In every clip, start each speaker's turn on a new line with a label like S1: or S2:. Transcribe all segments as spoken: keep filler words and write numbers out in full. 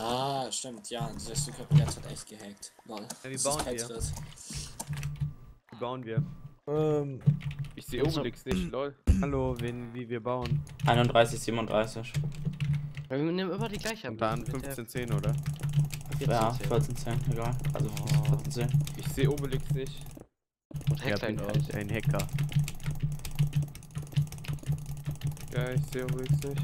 S1: Ah, stimmt, ja, dieser Stückkopierz hat echt gehackt. Lol.
S2: Ja, wie
S1: Das
S2: bauen
S1: ist
S2: wir?
S1: Tetris.
S2: Wie bauen wir?
S3: Ähm,
S4: Ich sehe Obelix nicht, lol.
S2: Hallo, wen, wie wir bauen.
S5: einunddreißig, siebenunddreißig.
S6: Wir nehmen immer die gleiche.
S2: Und dann fünfzehn, zehn, oder?
S5: Ja, vierzehn, zehn, egal. Also vierzehn, zehn.
S4: Ich sehe Obelix nicht.
S6: Und
S2: Ich hab
S6: Hackline
S2: ein,
S6: aus.
S2: ein Hacker.
S4: Ja, ich sehe Obelix nicht.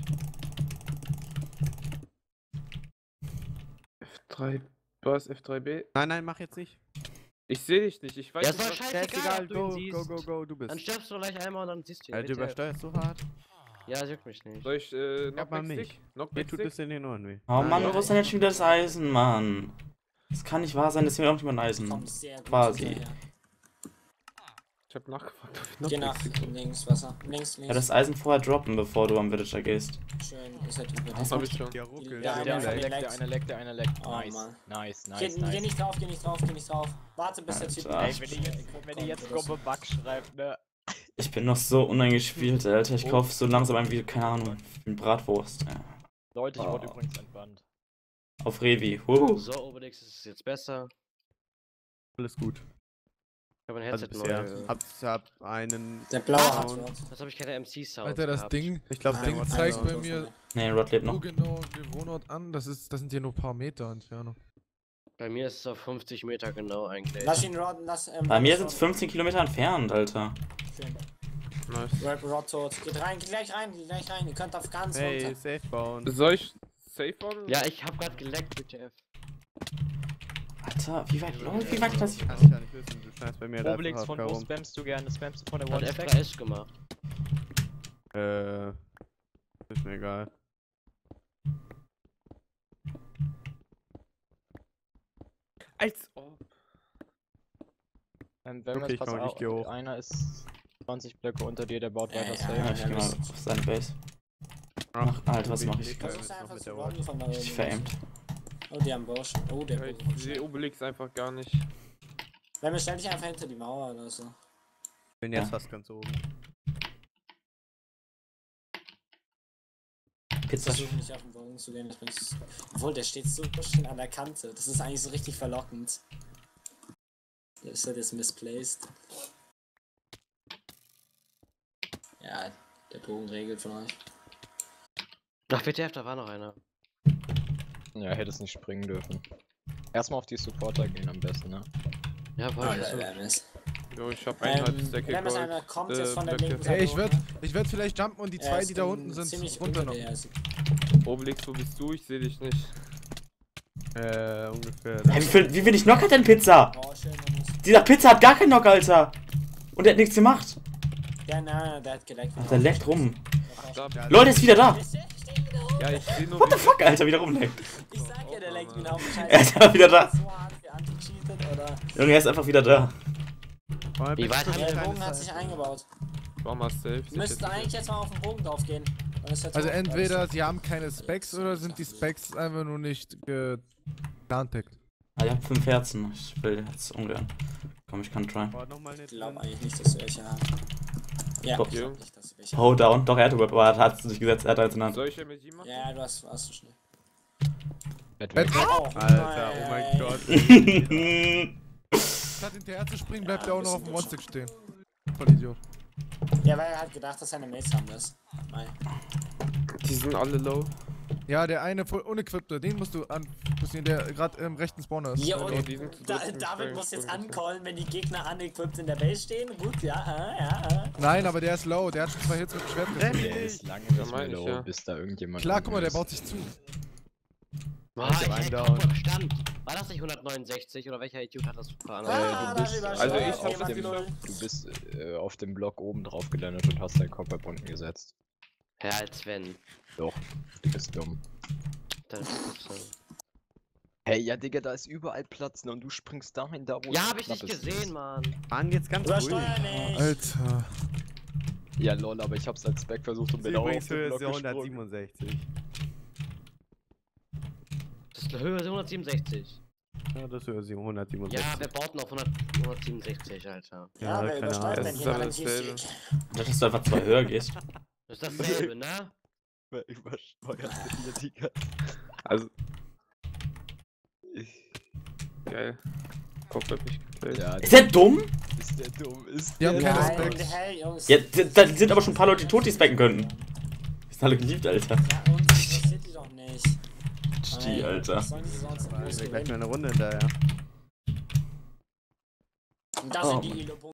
S4: F drei. Was? F drei B?
S2: Nein, nein, mach jetzt nicht.
S4: Ich sehe dich nicht. Ich weiß
S6: Ja,
S4: nicht,
S6: ist
S4: was...
S6: doch
S2: Ja, ist
S6: scheißegal,
S2: egal,
S6: ob du
S2: go,
S6: ihn
S2: go,
S6: siehst.
S2: go, go, du bist.
S6: Dann stirbst du gleich einmal und dann siehst du ihn.
S2: Alter, du
S6: W T F.
S2: übersteuerst so hart.
S6: Ja, das juckt mich nicht.
S4: Soll ich, äh,
S2: Ja, bei
S4: Knockback
S2: mich.
S4: Stick?
S2: Mir
S4: Knockback
S2: tut es
S4: Stick?
S2: in den Ohren weh.
S5: Oh Mann,
S6: ja,
S5: wo ist denn jetzt schon wieder das Eisen, Mann? Das kann nicht wahr sein, dass wir auch nicht mal ein Eisen.
S1: Kommt sehr gut
S5: Quasi.
S1: hinterher.
S4: Ich hab nachgefragt, ob ich
S1: Geh
S4: Knockback
S1: nach
S4: Stick...
S1: links, Wasser. Links, links.
S5: Ja, das Eisen vorher droppen, bevor du am Villager gehst.
S1: Schön, ist halt über
S4: Das hab ich schon.
S2: Der ruckelt.
S1: Ja,
S2: der
S1: der
S2: ruckelt.
S1: eine
S7: leckt, der eine leckt, der eine leckt.
S1: Oh,
S7: Nice,
S1: Mann.
S7: nice, nice,
S1: Geh,
S7: nice.
S1: geh nicht drauf, geh nicht drauf, geh nicht drauf. Warte bis der Typ...
S5: Alter.
S7: Ey, wenn ihr jetzt, wenn ihr jetzt Gruppe Bug schreibt, ne?
S5: Ich bin noch so uneingespielt, Alter. Ich kauf so langsam ein wie, keine Ahnung, wie Bratwurst. Ja.
S7: Leute, ich wurde
S5: Oh.
S7: übrigens entbannt.
S5: Auf Revi. Huh.
S6: So, Obelix ist es jetzt besser.
S2: Alles gut.
S6: Ich habe ein
S2: Also
S6: Headset
S2: bisher.
S6: neu.
S2: Hab, hab einen.
S1: Der blaue
S2: Ah,
S1: hat
S2: und-
S1: Rod.
S6: Das habe ich keine M C-Sound.
S3: Alter, das Ding,
S2: Ich glaube,
S1: Ah,
S2: der
S3: Ding
S2: muss
S3: zeigt
S2: also-
S3: bei mir
S5: Nee, Rod lebt
S3: so
S5: noch.
S3: genau den Wohnort an. Das ist, das sind hier nur ein paar Meter Entfernung.
S6: Bei mir ist es auf fünfzig Meter genau eigentlich.
S1: Lass ihn Rod, lass... Ähm,
S5: Bei mir
S1: Rod
S5: sind es
S1: tot.
S5: fünfzehn Kilometer entfernt, Alter.
S1: Schön.
S4: Nice.
S1: Rod, Rod tot. Geht rein, geht gleich rein, geht gleich rein. Ihr könnt auf ganz
S2: Hey,
S1: runter.
S2: safe bauen.
S4: Soll ich safe bauen?
S6: Ja, ich habe gerade geleckt, W T F.
S5: Alter, wie weit, lol, wie weit kann das?
S2: Kann ich gar nicht wissen, du schneidest bei mir da
S7: Obelix,
S2: einfach
S7: von wo
S2: rum.
S7: spammst du gerne? Spammst du von der
S6: Hat
S7: One
S6: F
S7: Stack?
S6: drei S gemacht.
S2: Äh. Ist mir egal.
S4: Als ob.
S7: Ähm, wenn
S2: Okay,
S7: wir
S2: ich
S7: pass
S2: komm, ich
S7: auf,
S2: geh hoch.
S7: einer ist zwanzig Blöcke unter dir, der baut
S1: Ja,
S7: weiter
S1: ja,
S7: safe.
S5: Ja, ich geh mal auf seine Base. Ach, Alter, was mach ich?
S1: Versuch's einfach zu rodden von da oben.
S5: Ich veraimt.
S1: Oh, die haben Burschen. Oh, der
S4: Ja,
S1: Burschen.
S4: ich sehe Obelix einfach gar nicht.
S1: Wenn wir stell dich einfach hinter die Mauer oder so.
S2: Bin jetzt
S5: Ja.
S2: fast ganz oben.
S5: Pizza.
S1: Versuch nicht auf den Boden zu gehen. Ich bin s- Obwohl, der steht so schön an der Kante. Das ist eigentlich so richtig verlockend. Der ist halt jetzt misplaced. Ja, der Bogen regelt von euch.
S6: Ach, W T F, da war noch einer.
S7: Ja, hättest nicht springen dürfen. Erstmal auf die Supporter gehen am besten, ne?
S6: Ja,
S1: Oh,
S6: war
S1: der,
S6: so.
S1: der Mist.
S4: Jo, ich hab eineinhalb
S1: Ähm,
S4: Stacke
S1: wenn es
S4: Gold.
S1: einer kommt
S4: äh,
S1: jetzt von der
S4: Blöcke.
S1: linken Seite.
S3: Ey, ich werd,
S1: hoch,
S3: ich werd vielleicht jumpen und die
S1: er
S3: zwei,
S1: ist
S3: die da
S1: in-
S3: unten sind,
S1: ziemlich
S3: runter
S1: unter
S3: noch.
S1: dir, also-
S4: Obelix, wo bist du? Ich sehe dich nicht.
S2: Äh, ungefähr.
S5: Hey, wie viel, wie wenig Knock hat denn Pizza?
S1: Oh, schön, Manus.
S5: Dieser Pizza hat gar keinen Knock, Alter. Und der hat nichts gemacht.
S1: Ja, nein, der hat geleckt.
S5: Ach, der leckt rum.
S4: Da,
S5: Leute, ist wieder da.
S4: ja, ich sehe nur
S5: What the
S4: wie-
S5: fuck, Alter, wieder rumleckt.
S1: Ich sag ja, der leckt wie ein Haufen Scheiße.
S5: Er ist einfach wieder da.
S1: So hart für anti-cheated, oder?
S5: Junge, er ist einfach wieder da.
S6: Wie weit haben
S1: Ja,
S6: wir
S1: der Bogen hat sich eingebaut.
S4: War mal safe.
S1: Wir müssten eigentlich jetzt mal auf den Bogen drauf gehen. Dann ist der
S3: Also
S1: tot.
S3: entweder sie haben keine Specs oder sind die Specs einfach nur nicht geplanteckt.
S5: Ah, ich hab fünf Herzen. Ich will jetzt ungern. Komm, ich kann try.
S2: Nochmal
S1: Ich
S2: nicht.
S1: glaube eigentlich nicht, dass wir welche haben. Ja,
S5: Oh.
S1: ich glaub nicht, dass wir welche
S5: Hold down. Doch, er hatte Whip, aber er hat es nicht gesetzt. Er hat eins in der Hand.
S4: Soll ich M S G machen?
S1: Ja, du hast, warst du schnell.
S7: Bett
S3: Bett.
S7: weg.
S1: Oh,
S2: Alter, oh mein
S1: nein.
S2: Gott.
S3: Statt hinterher zu springen, bleibt
S1: Ja,
S3: er auch noch auf
S1: bisschen
S3: dem One-Stick stehen. Voll Idiot.
S1: Ja, weil er hat gedacht, dass seine Mates haben das. Nein.
S4: Die sind alle low.
S3: Ja, der eine voll unequipte, den musst du anpussieren, der gerade im rechten Spawner ist.
S1: Ja,
S3: Äh,
S1: und
S4: die sind zu
S1: da,
S4: dritt im
S1: David
S4: Sprung-
S1: muss jetzt
S4: Sprung-
S1: ancallen, wenn die Gegner unequipped in der Base stehen. Gut, ja, äh, ja, äh.
S3: Nein, aber der ist low, der hat schon zwei Hits mit dem Schwert getroffen.
S7: Der ist lange nicht mehr
S4: meine ich,
S7: low,
S4: ja.
S7: bis da irgendjemand...
S3: Klar, guck mal, der
S7: ist.
S3: baut sich zu.
S6: Boah,
S2: Also
S6: ich
S2: ein
S6: hätte
S2: Down.
S6: auch Bestand. War das nicht hundertneunundsechzig oder welcher Idiot hat das veranlasst?
S1: Ah,
S7: du
S1: das
S7: bist-
S1: übersteuert
S4: also ich hab
S1: jemand
S4: das
S1: die Null.
S7: Du bist äh, auf dem Block oben drauf gelandet und hast deinen Kopf bei unten gesetzt.
S6: Ja, als wenn.
S7: Doch, du bist dumm.
S6: Dann ist gut so.
S7: Hey, ja Digga, da ist überall Platz ne, und du springst dahin, da wo
S6: Ja,
S7: es
S6: hab ich nicht
S7: knapp ist.
S6: gesehen, Mann.
S2: Mann, jetzt ganz ruhig.
S1: Übersteuer nicht.
S3: Alter.
S7: Ja lol, aber ich hab's als Spec versucht und
S2: Die
S7: bin auch auf
S2: übrigens
S7: den
S2: Höhe
S7: Block
S2: ist ja
S7: gesprungen.
S2: hundertsiebenundsechzig.
S6: Das ist eine Höhe hundertsiebenundsechzig.
S2: Ja, das ist Höhe hundertsiebenundsechzig.
S6: Ja, wer baut denn auf hundert hundertsiebenundsechzig, Alter?
S1: Ja,
S2: Ja,
S1: wer
S2: keine
S1: übersteuert
S2: Ahnung.
S1: denn
S4: Das ist
S1: hier
S4: aber
S1: beim
S4: dasselbe.
S1: Teamspeak?
S5: Dass du einfach zwei höher gehst.
S6: Das ist dasselbe, ne?
S7: Wer übersteuert hier, Digga?
S4: Also, Geil. Kopf hab ich geplayt.
S7: Ja,
S5: Ist der dumm?
S7: ist der dumm, ist
S3: Die haben
S7: der
S3: keine
S7: dumm.
S3: Specs.
S1: Hey, Jungs.
S5: Ja, d- da sind aber schon ein paar Leute tot, die specken könnten. Die sind alle geliebt, Alter.
S1: Ja, uns interessiert die doch nicht.
S5: Die, Alter.
S1: Was sollen die sonst
S2: Wir
S1: bloß
S2: sind gleich
S1: gewinnen?
S2: mal eine Runde hinterher.
S1: Und das
S5: Oh,
S1: sind die
S5: Mann.
S1: Elo